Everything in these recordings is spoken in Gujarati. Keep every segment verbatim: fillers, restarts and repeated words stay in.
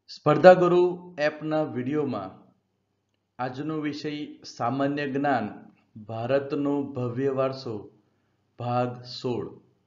સ્પર્ધાગુરુ એપના વિડીયોમાં આજનો વિષય સામાન્ય જ્ઞાન ભારતનો ભવ્ય વારસો ભાગ સોળ.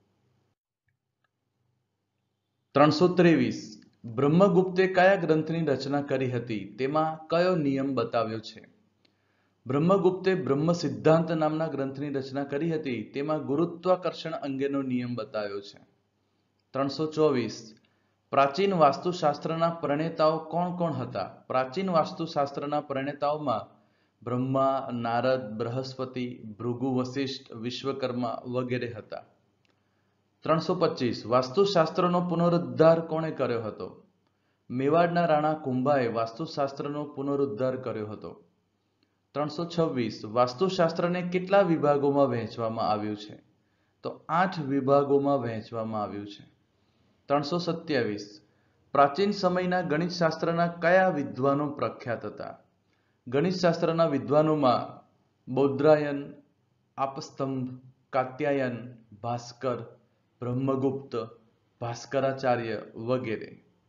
ત્રણસો ત્રેવીસ બ્રહ્મગુપ્તે કયા ગ્રંથની રચના કરી હતી તેમાં કયો નિયમ બતાવ્યો છે? બ્રહ્મગુપ્તે બ્રહ્મ સિદ્ધાંત નામના ગ્રંથની રચના કરી હતી તેમાં ગુરુત્વાકર્ષણ અંગેનો નિયમ બતાવ્યો છે. ત્રણસો ચોવીસ પ્રાચીન વાસ્તુશાસ્ત્રના પ્રણેતાઓ કોણ કોણ હતા? પ્રાચીન વાસ્તુશાસ્ત્રના પ્રણેતાઓમાં બ્રહ્મા, નારદ, બૃહસ્પતિ, ભૃગુ, વશિષ્ઠ, વિશ્વકર્મા વગેરે હતા. ત્રણસો પચીસ વાસ્તુશાસ્ત્રનો પુનરુદ્ધાર કોણે કર્યો હતો? મેવાડના રાણા કુંભાએ વાસ્તુશાસ્ત્રનો પુનરુદ્ધાર કર્યો હતો. ત્રણસો છવ્વીસ વાસ્તુશાસ્ત્રને કેટલા વિભાગોમાં વહેંચવામાં આવ્યું છે? તો આઠ વિભાગોમાં વહેંચવામાં આવ્યું છે. ત્રણસો સત્યાવીસ પ્રાચીન સમયના ગણિતશાસ્ત્રના કયા વિદ્વાનો પ્રખ્યાત હતા? ગણિતશાસ્ત્રના વિદ્વાનોમાં બૌદ્ધાયન, આપસ્તંભ, કાત્યાયન, ભાસ્કર, બ્રહ્મગુપ્ત, ભાસ્કરાચાર્ય વગેરે.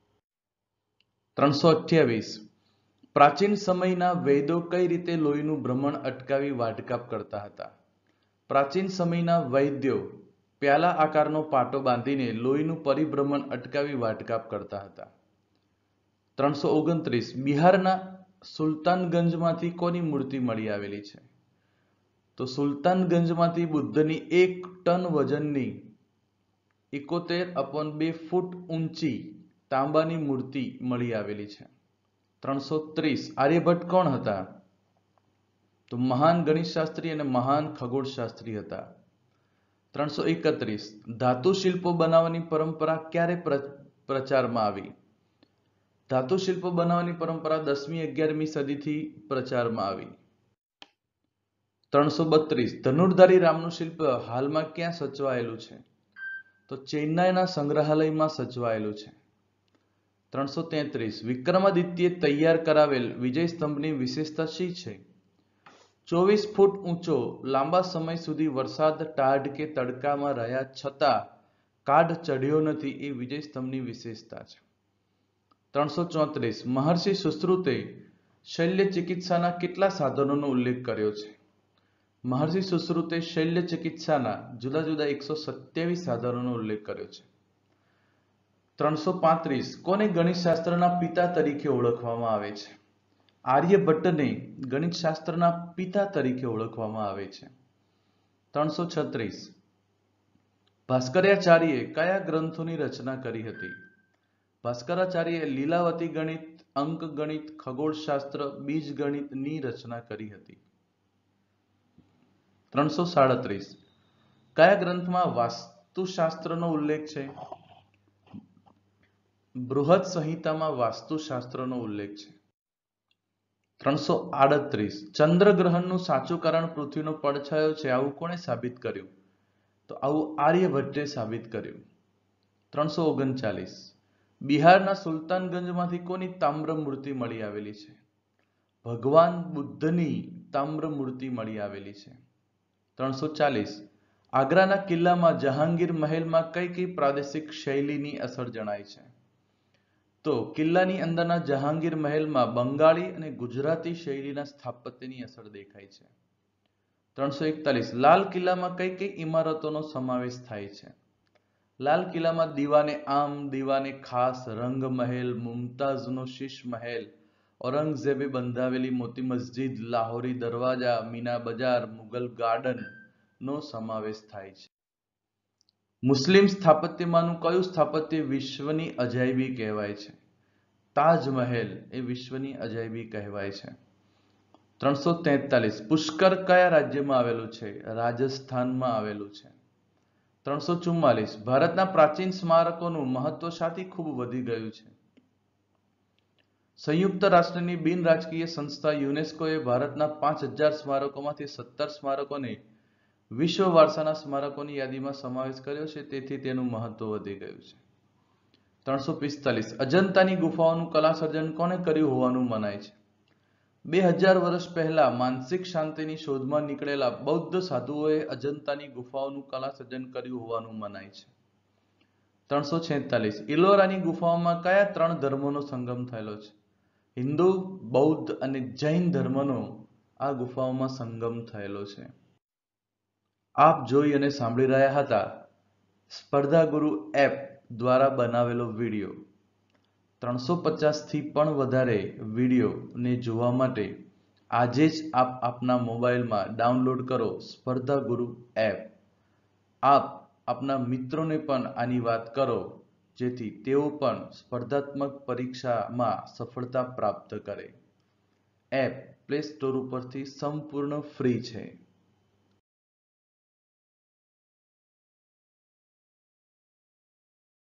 ત્રણસો અઠ્યાવીસ પ્રાચીન સમયના વૈદો કઈ રીતે લોહીનું ભ્રમણ અટકાવી વાઢકાપ કરતા હતા? પ્રાચીન સમયના વૈદ્યો પ્યાલા આકારનો પાટો બાંધીને લોહીનું પરિભ્રમણ અટકાવી વાઢકાપ કરતા હતા. ત્રણસો ઓગણત્રીસ બિહારના સુલતાનગંજમાંથી કોની મૂર્તિ મળી આવેલી છે? તો સુલતાનગંજમાંથી બુદ્ધની એક ટન વજનની એકોતેર અપોન બે ફૂટ ઊંચી તાંબાની મૂર્તિ મળી આવેલી છે. ત્રણસો ત્રીસ આર્યભટ્ટ કોણ હતા? તો મહાન ગણિતશાસ્ત્રી અને મહાન ખગોળશાસ્ત્રી હતા. ત્રણસો એકત્રીસ ધાતુ શિલ્પો બનાવવાની પરંપરા ક્યારે પ્રચારમાં આવી? ધાતુ શિલ્પો બનાવવાની પરંપરા દસમી અગિયારમી સદીથી પ્રચારમાં આવી. ત્રણસો બત્રીસ ધનુર્ધારી રામનું શિલ્પ હાલમાં ક્યાં સચવાયેલું છે? તો ચેન્નાઈના સંગ્રહાલયમાં સચવાયેલું છે. ત્રણસો તેત્રીસ વિક્રમાદિત્યે તૈયાર કરાવેલ વિજય સ્તંભની વિશેષતા શી છે? ચોવીસ ફૂટ ઊંચો, લાંબા સમય સુધી વરસાદ, ટાઢ કે તડકામાં રહ્યા છતાં કાઢ ચઢ્યો નથી એ વિજય સ્તંભની વિશેષતા છે. ત્રણસો ચોત્રીસ મહર્ષિ સુશ્રુતે શલ્ય ચિકિત્સાના કેટલા સાધનોનો ઉલ્લેખ કર્યો છે? મહર્ષિ સુશ્રુતે શલ્ય ચિકિત્સાના જુદા જુદા એકસો સત્યાવીસ સાધનોનો ઉલ્લેખ કર્યો છે. ત્રણસો પાંત્રીસ કોને ગણિતશાસ્ત્રના પિતા તરીકે ઓળખવામાં આવે છે? આર્યભટ્ટને ગણિતશાસ્ત્રના પિતા તરીકે ઓળખવામાં આવે છે. ત્રણસો છત્રીસ ભાસ્કરાચાર્યએ કયા ગ્રંથોની રચના કરી હતી? ભાસ્કરાચાર્યએ લીલાવતી ગણિત, અંક ગણિત, ખગોળશાસ્ત્ર, બીજગણિતની રચના કરી હતી. ત્રણસો સાડત્રીસ કયા ગ્રંથમાં વાસ્તુશાસ્ત્રનો ઉલ્લેખ છે? બૃહદ સંહિતામાં વાસ્તુશાસ્ત્રનો ઉલ્લેખ છે. ત્રણસો આડત્રીસ ચંદ્રગ્રહણનું સાચું કારણ પૃથ્વીનો પડછાયો છે આવું કોણે સાબિત કર્યું? તો આવું આર્યભટ્ટે સાબિત કર્યું. ત્રણસો ઓગણચાલીસ બિહારના સુલતાનગંજમાંથી કોની તામ્ર મૂર્તિ મળી આવેલી છે? ભગવાન બુદ્ધની તામ્ર મૂર્તિ મળી આવેલી છે. ત્રણસો ચાલીસ આગ્રાના કિલ્લામાં જહાંગીર મહેલમાં કઈ કઈ પ્રાદેશિક શૈલીની અસર જણાય છે? તો કિલ્લાની અંદરના જહાંગીર મહેલમાં બંગાળી અને ગુજરાતી શૈલીના સ્થાપત્યની અસર દેખાય છે. ત્રણસો એકતાલીસ લાલ કિલ્લામાં કઈ કઈ ઇમારતોનો સમાવેશ થાય છે? લાલ કિલ્લામાં દીવાને આમ, દીવાને ખાસ, રંગ મહેલ, મુમતાઝનો શીશ મહેલ, ઔરંગઝેબે બંધાવેલી મોતી મસ્જિદ, લાહોરી દરવાજા, મીના બજાર, મુગલ ગાર્ડન નો સમાવેશ થાય છે. મુસ્લિમ સ્થાપત્યમાંનું કયું સ્થાપત્ય વિશ્વની અજાયબી કહેવાય છે? તાજમહેલ એ વિશ્વની અજાયબી કહેવાય છે. ત્રણસો તેતાલીસ પુષ્કર કયા રાજ્યમાં આવેલું છે? રાજસ્થાનમાં આવેલું છે. ત્રણસો ચુમ્માલીસ ભારતના પ્રાચીન સ્મારકોનું મહત્વ શાથી ખૂબ વધી ગયું છે? સંયુક્ત રાષ્ટ્રની બિન રાજકીય સંસ્થા યુનેસ્કોએ ભારતના પાંચ હજાર સ્મારકોમાંથી સત્તર સ્મારકોને વિશ્વ વારસાના સ્મારકોની યાદીમાં સમાવેશ કર્યો છે તેથી તેનું મહત્વ વધી ગયું છે. ત્રણસો પિસ્તાલીસ અજંતાની ગુફાઓનું કલા સર્જન કોને કર્યું હોવાનું મનાય છે? બે હજાર વર્ષ પહેલા માનસિક શાંતિની શોધમાં નીકળેલા બૌદ્ધ સાધુઓએ અજંતાની ગુફાઓનું કલા સર્જન કર્યું હોવાનું મનાય છે. ત્રણસો છેતાલીસ ઇલોરાની ગુફાઓમાં કયા ત્રણ ધર્મોનો સંગમ થયેલો છે? હિન્દુ, બૌદ્ધ અને જૈન ધર્મનો આ ગુફાઓમાં સંગમ થયેલો છે. આપ જોઈ અને સાંભળી રહ્યા હતા સ્પર્ધા ગુરુ એપ દ્વારા બનાવેલો વિડીયો. ત્રણસો પચાસ થી પણ વધારે વિડીયોને જોવા માટે આજે જ આપ આપના મોબાઈલમાં ડાઉનલોડ કરો સ્પર્ધા ગુરુ એપ. આપ આપના મિત્રોને પણ આની વાત કરો જેથી તેઓ પણ સ્પર્ધાત્મક પરીક્ષામાં સફળતા પ્રાપ્ત કરે. એપ પ્લે સ્ટોર ઉપરથી સંપૂર્ણ ફ્રી છે.